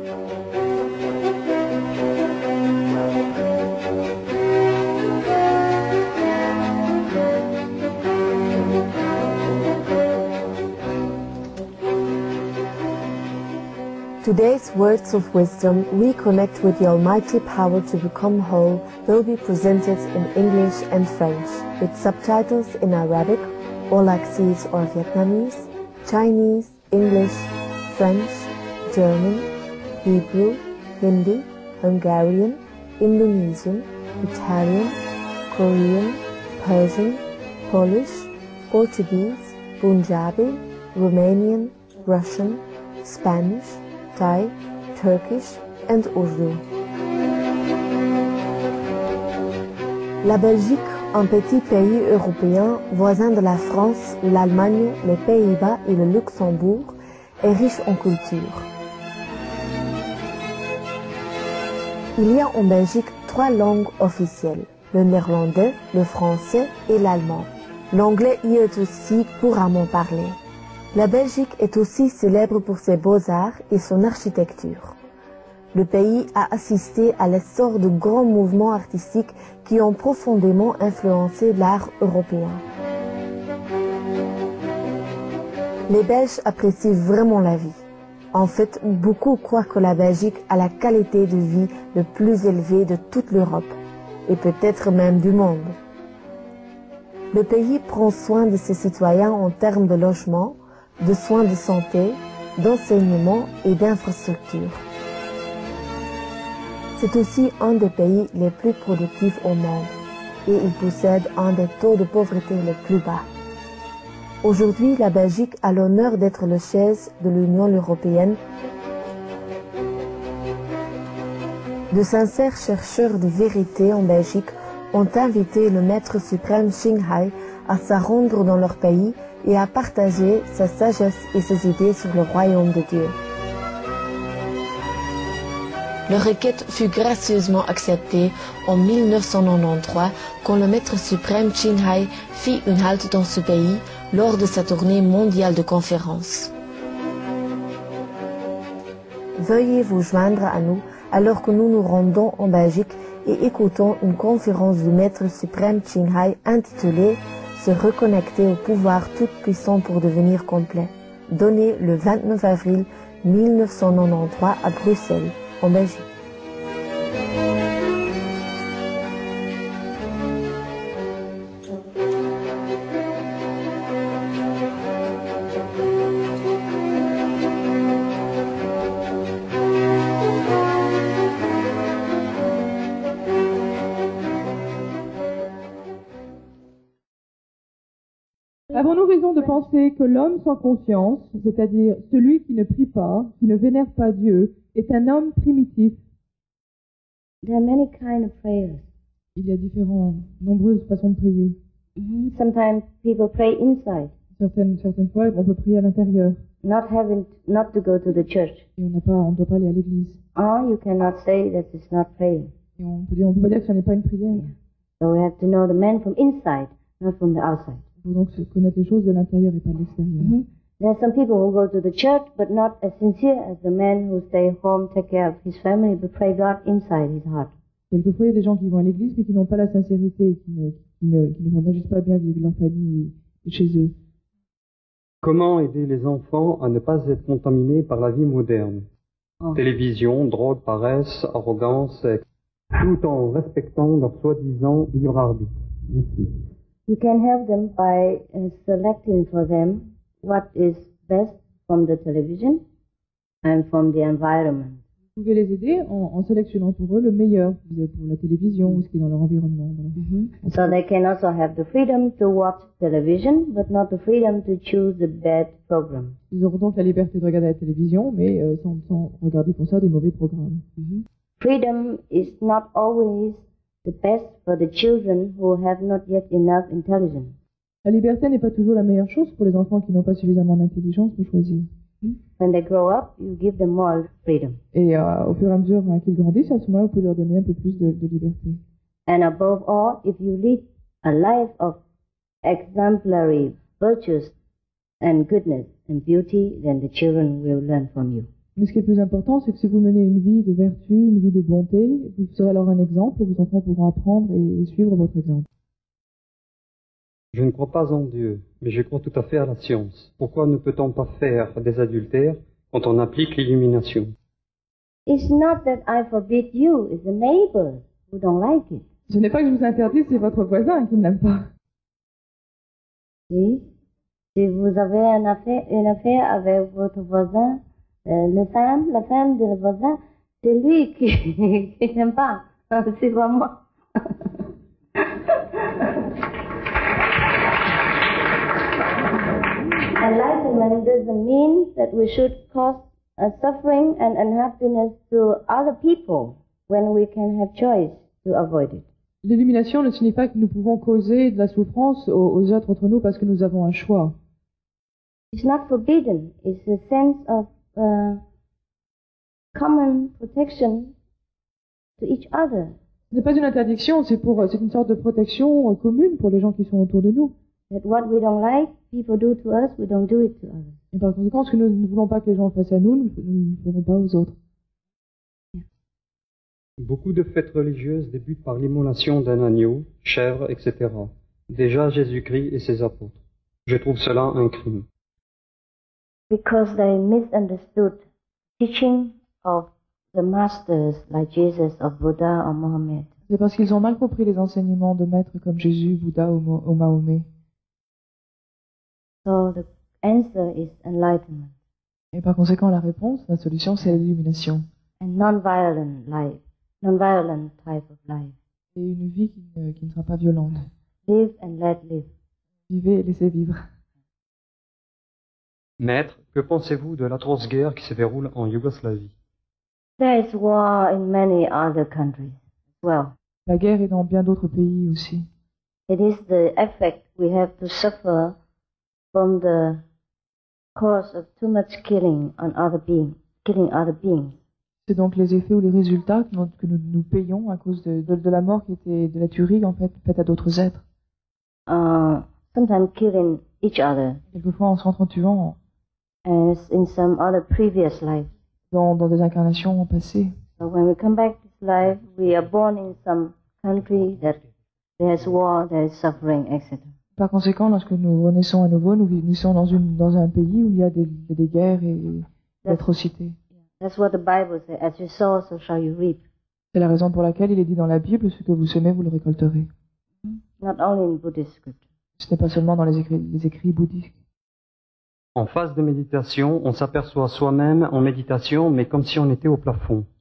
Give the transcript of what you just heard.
Today's words of wisdom reconnect with the almighty power to become whole will be presented in English and French, with subtitles in Arabic, Aulacese or Vietnamese, Chinese, English, French, German, Hebrew, Hindi, Hungarian, Indonesian, Italian, Korean, Persian, Polish, Portuguese, Punjabi, Romanian, Russian, Spanish, Thai, Turkish and Urdu. La Belgique, un petit pays européen voisin de la France, l'Allemagne, les Pays-Bas et le Luxembourg, est riche en culture. Il y a en Belgique 3 langues officielles, le néerlandais, le français et l'allemand. L'anglais y est aussi couramment parlé. La Belgique est aussi célèbre pour ses beaux-arts et son architecture. Le pays a assisté à l'essor de grands mouvements artistiques qui ont profondément influencé l'art européen. Les Belges apprécient vraiment la vie. En fait, beaucoup croient que la Belgique a la qualité de vie le plus élevée de toute l'Europe, et peut-être même du monde. Le pays prend soin de ses citoyens en termes de logement, de soins de santé, d'enseignement et d'infrastructures. C'est aussi un des pays les plus productifs au monde et il possède un des taux de pauvreté les plus bas. Aujourd'hui, la Belgique a l'honneur d'être le siège de l'Union européenne. De sincères chercheurs de vérité en Belgique ont invité le maître suprême Ching Hai à se rendre dans leur pays et à partager sa sagesse et ses idées sur le royaume de Dieu. Leur requête fut gracieusement acceptée en 1993 quand le maître suprême Ching Hai fit une halte dans ce pays lors de sa tournée mondiale de conférences. Veuillez vous joindre à nous alors que nous nous rendons en Belgique et écoutons une conférence du maître suprême Ching Hai intitulée « Se reconnecter au pouvoir tout-puissant pour devenir complet », donnée le 29 avril 1993 à Bruxelles, en Belgique. Avons-nous raison de penser que l'homme sans conscience, c'est-à-dire celui qui ne prie pas, qui ne vénère pas Dieu, est un homme primitif? There are many kinds of prayers. Il y a nombreuses façons de prier. Sometimes people pray inside, Certaines fois, on peut prier à l'intérieur. not to go to the church. Et on ne doit pas aller à l'église. Or you cannot say that it's not praying. Et on peut pas dire que ce n'est pas une prière. So we have to know the man from inside, not from the outside. Il faut donc connaître les choses de l'intérieur et pas de l'extérieur. There are some people who go to the church but not as sincere as the man who stay home, take care of his family, but pray God inside his heart. Quelquefois, il y a des gens qui vont à l'église mais qui n'ont pas la sincérité et qui n'agissent pas bien vis-à-vis de leur famille et chez eux. Comment aider les enfants à ne pas être contaminés par la vie moderne? Télévision, drogue, paresse, arrogance, tout en respectant leur soi-disant libre arbitre. Merci. You can help them by selecting for them what is best from the television and from the environment. Vous pouvez les aider en sélectionnant pour eux le meilleur pour la télévision ou ce qui est dans leur environnement. So they can also have the freedom to watch television, but not the freedom to choose the bad program. Ils auront donc la liberté de regarder la télévision, mais sans regarder pour ça des mauvais programmes. Freedom is not always the best for the children who have not yet enough intelligence. La liberté n'est pas toujours la meilleure chose pour les enfants qui n'ont pas suffisamment d'intelligence pour choisir. When they grow up, you give them more freedom. Et au fur et à mesure qu'ils grandissent, à ce moment-là, vous pouvez leur donner un peu plus de liberté. And above all, if you lead a life of exemplary virtues and goodness and beauty, then the children will learn from you. Mais ce qui est le plus important, c'est que si vous menez une vie de vertu, une vie de bonté, vous serez alors un exemple et vos enfants pourront apprendre et suivre votre exemple. Je ne crois pas en Dieu, mais je crois tout à fait à la science. Pourquoi ne peut-on pas faire des adultères quand on applique l'illumination? It's not that I forbid you, it's the neighbors who don't like it. Ce n'est pas que je vous interdis, c'est votre voisin qui ne l'aime pas. Si vous avez une affaire avec votre voisin, la femme de le voisin, c'est lui qui n'aime pas, c'est pas moi. Enlightenment doesn't mean that we should cause suffering and unhappiness to other people when we can have choice to avoid it. L'illumination ne signifie pas que nous pouvons causer de la souffrance aux autres entre nous parce que nous avons un choix. It's not forbidden. It's a sense of common protection to each other. Ce n'est pas une interdiction, c'est une sorte de protection commune pour les gens qui sont autour de nous. That what we don't like, people do to us, we don't do it to others. Et par conséquent, ce que nous ne voulons pas que les gens fassent à nous, nous ne le ferons pas aux autres. Beaucoup de fêtes religieuses débutent par l'immolation d'un agneau, chèvre, etc. Déjà Jésus-Christ et ses apôtres. Je trouve cela un crime. Because they misunderstood teaching of the masters like Jesus or Buddha or Mohammed. C'est parce qu'ils ont mal compris les enseignements de maîtres comme Jésus, Bouddha ou Mahomet. So the answer is enlightenment. Et par conséquent, la réponse, la solution, c'est l'illumination. And non-violent life, non-violent type of life. Et une vie qui ne sera pas violente. Live and let live. Vivez et laissez vivre. Maître, que pensez-vous de l'atroce guerre qui se déroule en Yougoslavie? There is war in many other countries as well. La guerre est dans bien d'autres pays aussi. It is the effect we have to suffer from the cause of too much killing other beings. C'est donc les effets ou les résultats que nous payons à cause de la mort qui était de la tuerie en fait faite à d'autres êtres. Sometimes killing each other. Quelquefois en s'entretuant. As in some other previous life. Dans des incarnations passées. So when we come back to this life, we are born in some country that there's war, there's suffering, etc. Par conséquent, lorsque nous renaissons à nouveau, nous sommes dans un pays où il y a des guerres et des atrocités. That's what the Bible says. As you sow, so shall you reap. C'est la raison pour laquelle il est dit dans la Bible, ce que vous semez, vous le récolterez. Not only in Buddhist scripture. Ce n'est pas seulement dans les écrits bouddhiques. En phase de méditation, on s'aperçoit soi-même en méditation, mais comme si on était au plafond.